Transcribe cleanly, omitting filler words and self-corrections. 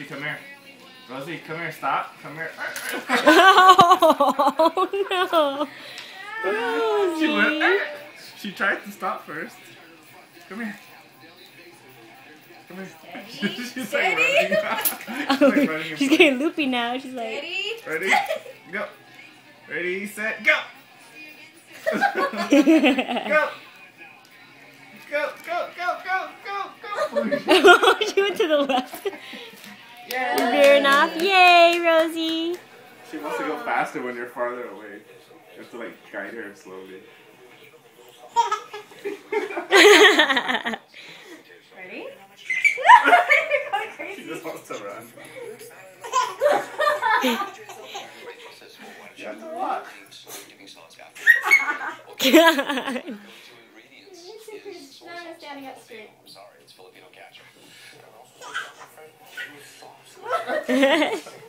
come here. Rosie, come here. Stop. Come here. Oh no. Rosie. She went. She tried to stop first. Come here. Come here. She's like running. She's getting loopy now. She's like. Ready? Go. Ready, set, go. Go. Go, go, go, go, go, go. She went to the left. Yay. Veering off. Yay, Rosie. She wants to go faster when you're farther away. You have to like guide her slowly. Ready? She just wants to run. You have to walk. Standing up straight. Sorry, it's Filipino ketchup.